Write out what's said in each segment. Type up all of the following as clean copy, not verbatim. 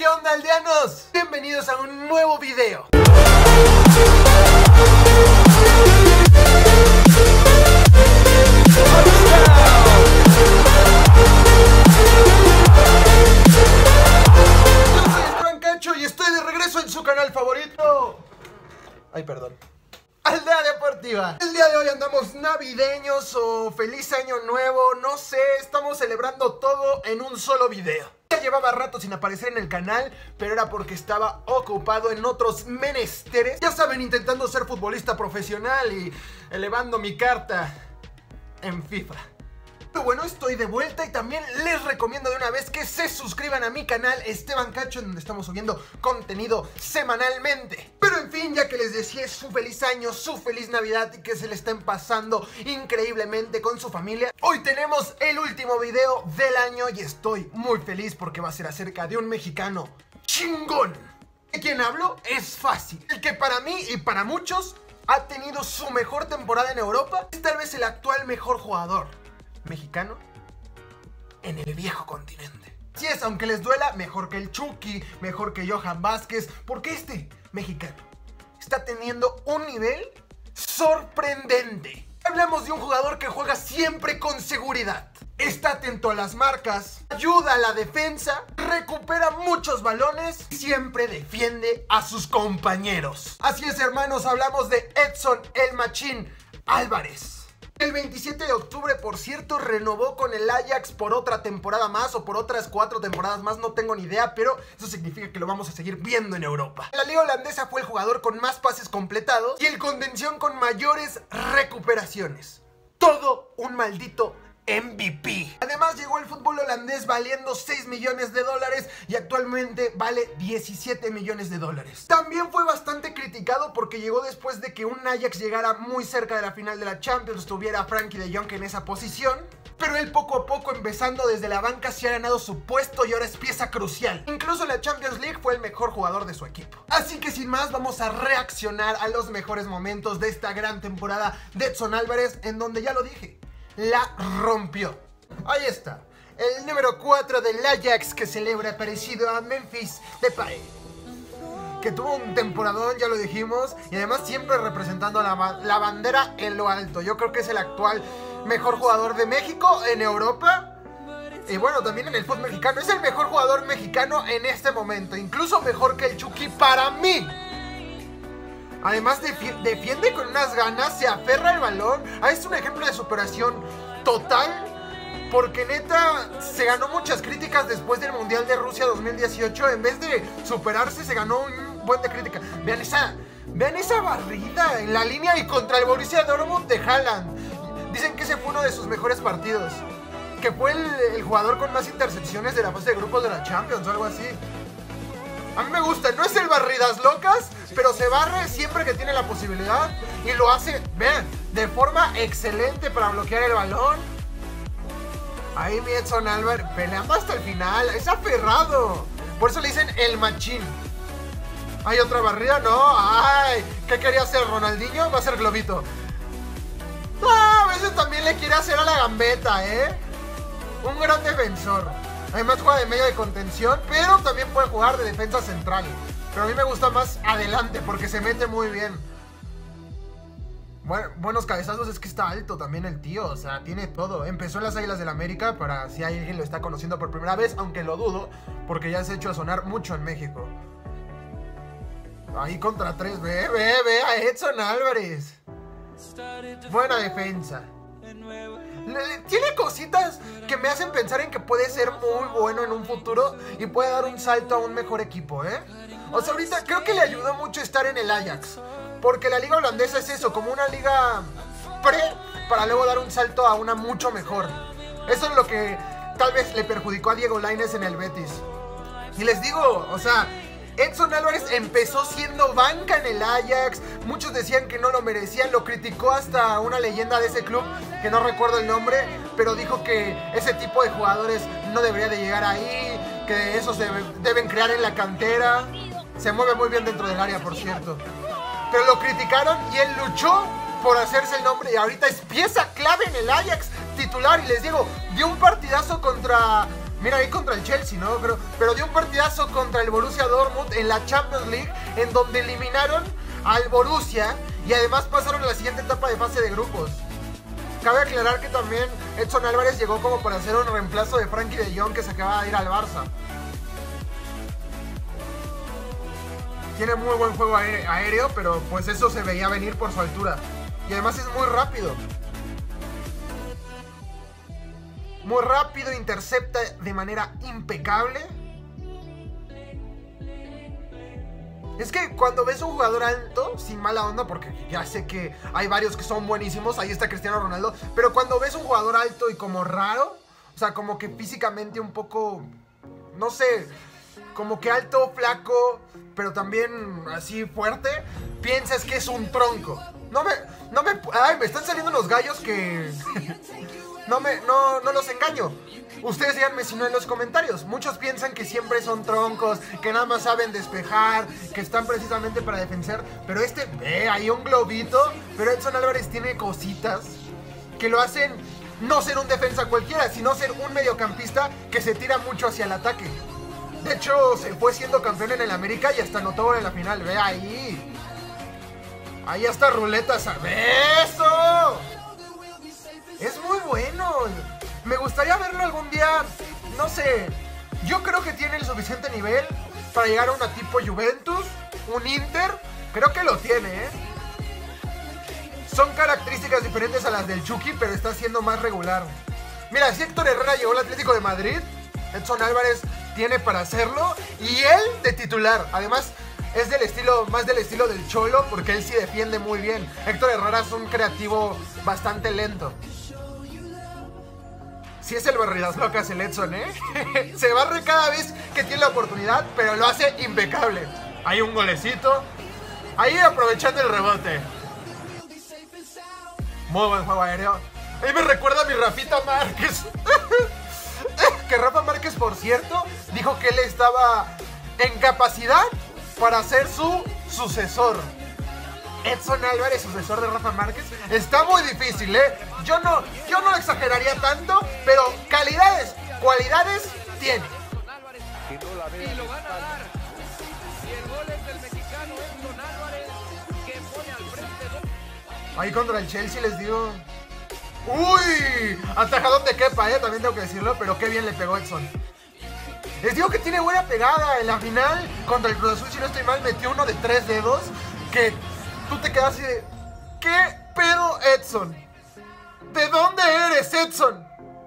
onda, aldeanos? Bienvenidos a un nuevo video. Yo soy Esteban Cacho y estoy de regreso en su canal favorito. Ay, perdón. Aldea Deportiva. El día de hoy andamos navideños o feliz año nuevo, no sé, estamos celebrando todo en un solo video. Ya llevaba rato sin aparecer en el canal, pero era porque estaba ocupado en otros menesteres. Ya saben, intentando ser futbolista profesional y elevando mi carta en FIFA. Pero bueno, estoy de vuelta y también les recomiendo de una vez que se suscriban a mi canal Esteban Cacho, en donde estamos subiendo contenido semanalmente. Pero en fin, ya que les decía, es su feliz año, su feliz Navidad y que se le estén pasando increíblemente con su familia, hoy tenemos el último video del año y estoy muy feliz porque va a ser acerca de un mexicano chingón. ¿De quién hablo? Es fácil. El que para mí y para muchos ha tenido su mejor temporada en Europa, es tal vez el actual mejor jugador mexicano en el viejo continente. Si es, aunque les duela, mejor que el Chucky, mejor que Johan Vázquez, porque este mexicano está teniendo un nivel sorprendente. Hablamos de un jugador que juega siempre con seguridad, está atento a las marcas, ayuda a la defensa, recupera muchos balones y siempre defiende a sus compañeros. Así es, hermanos, hablamos de Edson el Machín Álvarez. El 27 de octubre, por cierto, renovó con el Ajax por otra temporada más o por otras 4 temporadas más, no tengo ni idea, pero eso significa que lo vamos a seguir viendo en Europa. En la liga holandesa fue el jugador con más pases completados y el contención con mayores recuperaciones. Todo un maldito MVP. Además llegó al fútbol holandés valiendo 6 millones de dólares y actualmente vale 17 millones de dólares. También fue bastante criticado porque llegó después de que un Ajax llegara muy cerca de la final de la Champions, tuviera a Frankie de Jong en esa posición. Pero él poco a poco, empezando desde la banca, se ha ganado su puesto y ahora es pieza crucial. Incluso en la Champions League fue el mejor jugador de su equipo. Así que sin más, vamos a reaccionar a los mejores momentos de esta gran temporada de Edson Álvarez, en donde ya lo dije, la rompió. Ahí está, el número 4 del Ajax, que celebra parecido a Memphis Depay, que tuvo un temporadón, ya lo dijimos, y además siempre representando la bandera en lo alto. Yo creo que es el actual mejor jugador de México en Europa. Y bueno, también en el fútbol mexicano. Es el mejor jugador mexicano en este momento, incluso mejor que el Chucky para mí. Además defiende con unas ganas, se aferra al balón. Es un ejemplo de superación total, porque neta se ganó muchas críticas después del Mundial de Rusia 2018. En vez de superarse, se ganó un buen de crítica. Vean esa barrida en la línea y contra el Borussia Dortmund de Haaland. Dicen que ese fue uno de sus mejores partidos, que fue el jugador con más intercepciones de la fase de grupos de la Champions o algo así. A mí me gusta, no es el barridas locas, pero se barre siempre que tiene la posibilidad y lo hace, vean, de forma excelente para bloquear el balón. Ahí mi Edson Álvarez peleando hasta el final, es aferrado. Por eso le dicen el machín. ¿Hay otra barrida? No, ay, ¿qué quería hacer Ronaldinho? Va a ser globito. A veces también le quiere hacer a la gambeta, un gran defensor. Además juega de medio de contención, pero también puede jugar de defensa central. Pero a mí me gusta más adelante porque se mete muy bien. Bueno, buenos cabezazos, es que está alto también el tío, o sea, tiene todo. Empezó en las Águilas del América, para si alguien lo está conociendo por primera vez, aunque lo dudo, porque ya se ha hecho a sonar mucho en México. Ahí contra 3, ve a Edson Álvarez. Buena defensa. Tiene cositas que me hacen pensar en que puede ser muy bueno en un futuro y puede dar un salto a un mejor equipo, O sea, ahorita creo que le ayudó mucho estar en el Ajax, porque la liga holandesa es eso, como una liga pre, para luego dar un salto a una mucho mejor. Eso es lo que tal vez le perjudicó a Diego Lainez en el Betis. Y les digo, o sea, Edson Álvarez empezó siendo banca en el Ajax. Muchos decían que no lo merecían. Lo criticó hasta una leyenda de ese club, que no recuerdo el nombre, pero dijo que ese tipo de jugadores no debería de llegar ahí, que esos deben crear en la cantera. Se mueve muy bien dentro del área, por cierto. Pero lo criticaron y él luchó por hacerse el nombre. Y ahorita es pieza clave en el Ajax, titular. Y les digo, dio un partidazo contra Mira, ahí contra el Chelsea, ¿no? Pero dio un partidazo contra el Borussia Dortmund en la Champions League, en donde eliminaron al Borussia y además pasaron a la siguiente etapa de fase de grupos. Cabe aclarar que también Edson Álvarez llegó como para hacer un reemplazo de Frenkie de Jong, que se acaba de ir al Barça. Tiene muy buen juego aéreo, pero pues eso se veía venir por su altura. Y además es muy rápido. Muy rápido, intercepta de manera impecable. Es que cuando ves un jugador alto, sin mala onda, porque ya sé que hay varios que son buenísimos, ahí está Cristiano Ronaldo, pero cuando ves un jugador alto y como raro, o sea, como que físicamente un poco, no sé, como que alto, flaco, pero también así fuerte, piensas que es un tronco. Ay, me están saliendo los gallos que... No los engaño. Ustedes díganme si no en los comentarios. Muchos piensan que siempre son troncos, que nada más saben despejar, que están precisamente para defender. Pero hay un globito. Pero Edson Álvarez tiene cositas que lo hacen no ser un defensa cualquiera, sino ser un mediocampista que se tira mucho hacia el ataque. De hecho, se fue siendo campeón en el América y hasta anotó en la final. Ve ahí. Ahí hasta ruletas. ¡Eso! Es muy bueno. Me gustaría verlo algún día. No sé. Yo creo que tiene el suficiente nivel para llegar a una tipo Juventus, un Inter. Creo que lo tiene, ¿eh? Son características diferentes a las del Chucky, pero está siendo más regular. Mira, si Héctor Herrera llegó al Atlético de Madrid, Edson Álvarez tiene para hacerlo. Y él de titular. Además, es más del estilo del Cholo, porque él sí defiende muy bien. Héctor Herrera es un creativo bastante lento. Sí es el barridas locas el Edson, ¿eh? Se barre cada vez que tiene la oportunidad, pero lo hace impecable. Hay un golecito. Ahí aprovechando el rebote. Muy buen juego aéreo. Ahí me recuerda a mi Rafita Márquez. Que Rafa Márquez, por cierto, dijo que él estaba en capacidad para ser su sucesor. Edson Álvarez, sucesor de Rafa Márquez, está muy difícil, ¿eh? Yo no exageraría tanto, pero cualidades tiene. Y lo van a dar. Y el gol es del mexicano Edson Álvarez, que pone al frente. Ahí contra el Chelsea les digo. ¡Uy! Atajadón de Kepa, también tengo que decirlo, pero qué bien le pegó Edson. Les digo que tiene buena pegada. En la final contra el Cruz Azul, si no estoy mal, metió uno de 3 dedos que tú te quedas así de... ¿Qué pedo, Edson? ¿De dónde eres, Edson?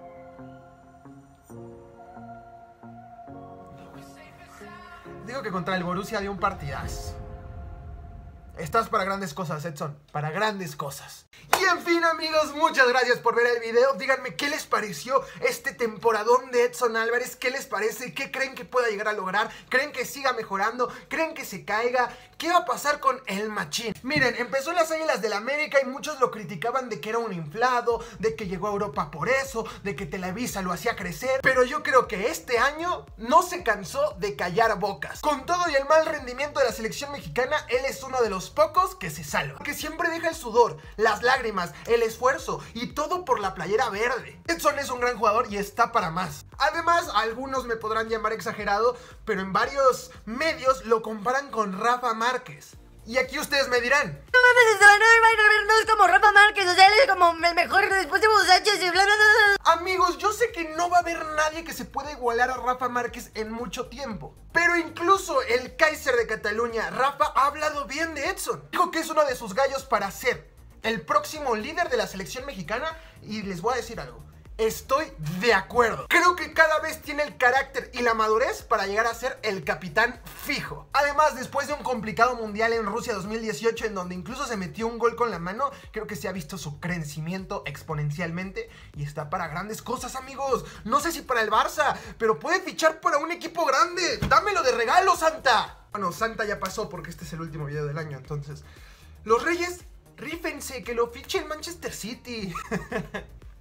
Digo que contra el Borussia dio un partidazo. Estás para grandes cosas, Edson. Para grandes cosas. Y en fin, amigos, muchas gracias por ver el video. Díganme qué les pareció este temporadón de Edson Álvarez. ¿Qué les parece? ¿Qué creen que pueda llegar a lograr? ¿Creen que siga mejorando? ¿Creen que se caiga? ¿Qué va a pasar con el machín? Miren, empezó en las Águilas del América y muchos lo criticaban de que era un inflado, de que llegó a Europa por eso, de que Televisa lo hacía crecer. Pero yo creo que este año no se cansó de callar bocas. Con todo y el mal rendimiento de la selección mexicana, él es uno de los pocos que se salva. Que siempre deja el sudor, las lágrimas, el esfuerzo y todo por la playera verde. Edson es un gran jugador y está para más. Además, algunos me podrán llamar exagerado, pero en varios medios lo comparan con Rafa Márquez. Y aquí ustedes me dirán: no mames, no es como Rafa Márquez, o sea, él es como el mejor después de Sánchez y bla, bla, bla. Amigos, yo sé que no va a haber nadie que se pueda igualar a Rafa Márquez en mucho tiempo, pero incluso el Kaiser de Cataluña, Rafa, ha hablado bien de Edson. Dijo que es uno de sus gallos para ser el próximo líder de la selección mexicana. Y les voy a decir algo: estoy de acuerdo. Creo que cada vez tiene el carácter y la madurez para llegar a ser el capitán fijo. Además, después de un complicado mundial en Rusia 2018, en donde incluso se metió un gol con la mano, creo que se ha visto su crecimiento exponencialmente y está para grandes cosas, amigos. No sé si para el Barça, pero puede fichar para un equipo grande. Dámelo de regalo, Santa. Bueno, Santa ya pasó porque este es el último video del año, entonces los Reyes, rífense, que lo fiche el Manchester City.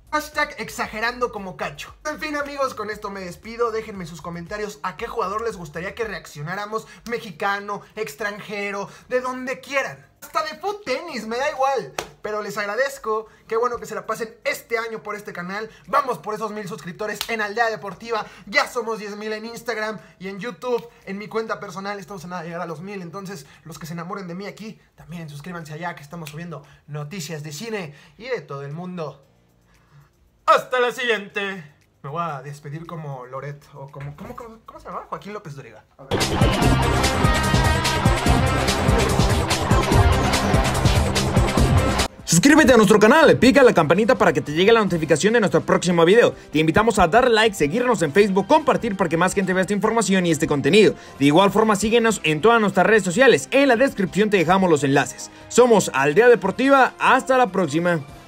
Hashtag exagerando como Cacho. En fin, amigos, con esto me despido. Déjenme sus comentarios a qué jugador les gustaría que reaccionáramos. Mexicano, extranjero, de donde quieran. Hasta de foot tenis, me da igual. Pero les agradezco. Qué bueno que se la pasen este año por este canal. Vamos por esos 1000 suscriptores en Aldea Deportiva. Ya somos 10,000 en Instagram y en YouTube. En mi cuenta personal estamos a nada de llegar a los 1000. Entonces, los que se enamoren de mí aquí, también suscríbanse allá, que estamos subiendo noticias de cine y de todo el mundo. Hasta la siguiente. Me voy a despedir como Loret. O como... ¿Cómo se llama? Joaquín López Dóriga. A ver. Suscríbete a nuestro canal, pica la campanita para que te llegue la notificación de nuestro próximo video. Te invitamos a dar like, seguirnos en Facebook, compartir para que más gente vea esta información y este contenido. De igual forma, síguenos en todas nuestras redes sociales. En la descripción te dejamos los enlaces. Somos Aldea Deportiva, hasta la próxima.